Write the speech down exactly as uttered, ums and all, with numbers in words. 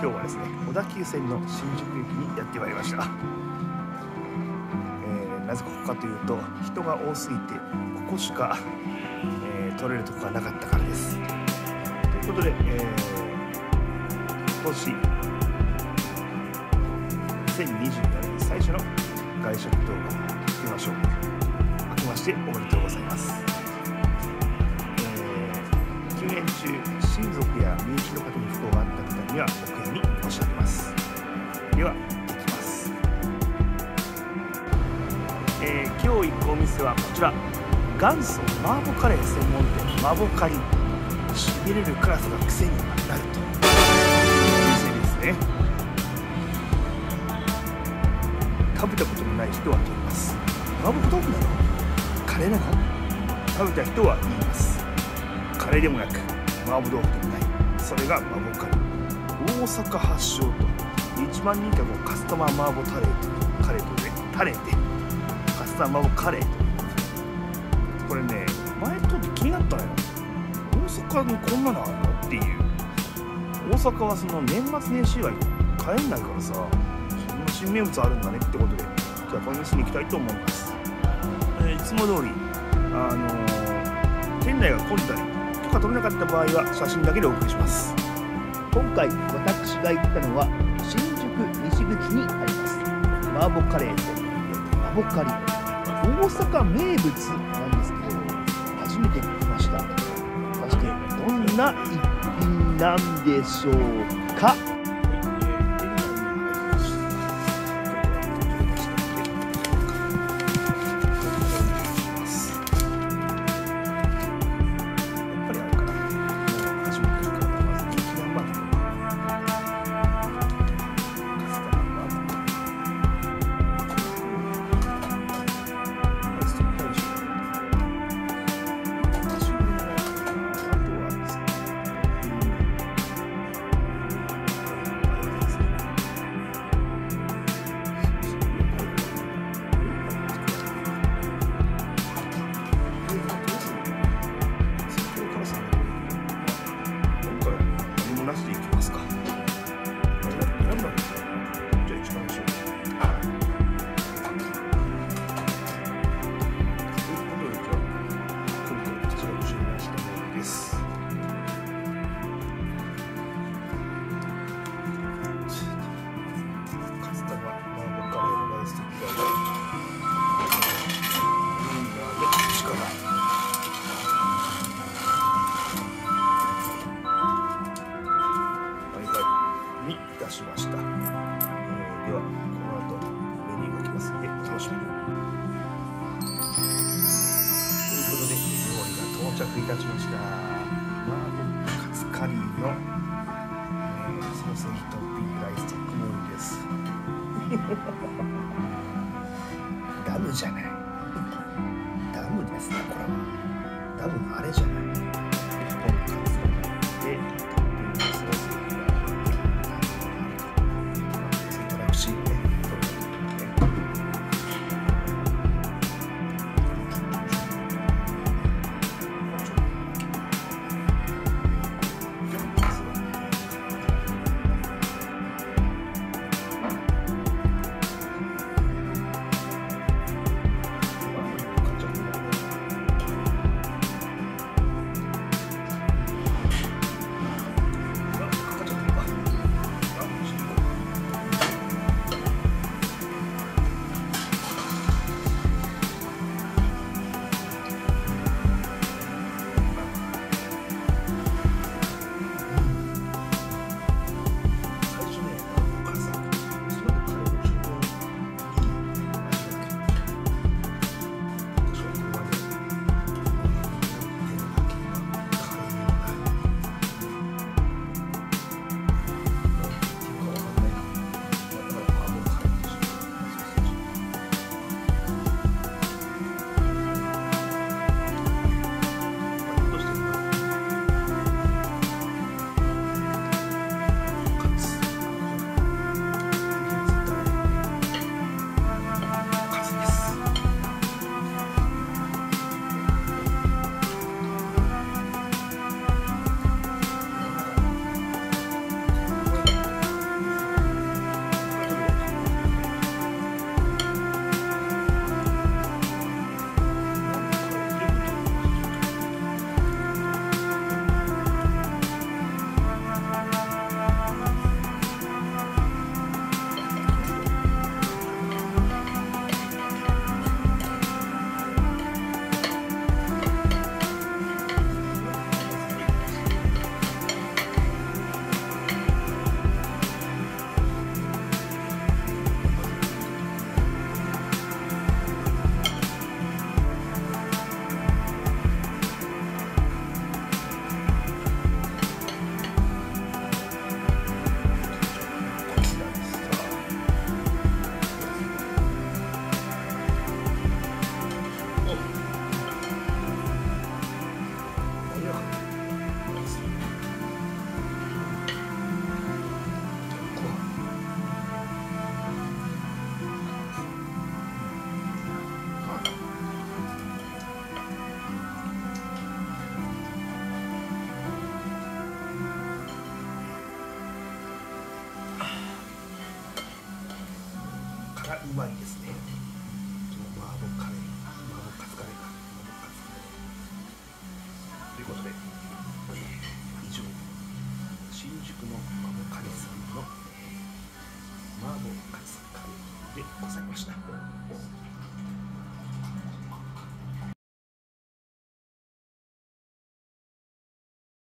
今日はですね、小田急線の新宿駅にやってまいりました。えー、なぜここかというと、人が多すぎてここしか、えー、撮れるとこがなかったからです。ということで、えー、今年にせんにじゅうよねん最初の外食動画を見ましょう。明けましておめでとうございます。休園中、親族や身内の方に不幸があった方にはお悔やみ申し上げます。では、いきます。えー、今日行くお店はこちら、元祖麻婆カレー専門店麻婆カリー。しびれる辛さが癖になるという店ですね。食べたことのない人は問います。麻婆豆腐なの？カレーなの？食べた人は言います。カレーでもなく麻婆豆腐でもない、それが麻婆カレー。大阪発祥と一番人気はもうカスタマー麻婆タレーとカレーとね、タレーでカスタマー麻婆カレーと。これね、前ちょっと気になったのよ。大阪にこんなのあるのっていう。大阪はその年末年始以外帰んないからさ、そんな新名物あるんだねってことで、じゃあこの店に行きたいと思います。えー、いつも通りあのー、店内が混んだり許可取れなかった場合は写真だけでお送りします。今回私が行ったのは新宿西口にあります麻婆カレーと麻婆カリー。大阪名物なんですけど、初めて聞きました。果たしてどんな一品なんでしょうか。に出しました。えー、ではこの後メニューが来ますのでお楽しみに。ということで料理が到着いたしました。麻婆カツカリーの、えー、ソーセージトッピングライスとクモーリです。ダムじゃない。ダムですね、これは。ダムのあれじゃない。ポンカツでトッピングソーセージ。 うまいですね。麻婆カレー、麻婆カツカレーか、麻婆カツカレーということで、以上新宿の麻婆カレーさんの麻婆カツカレーでございました。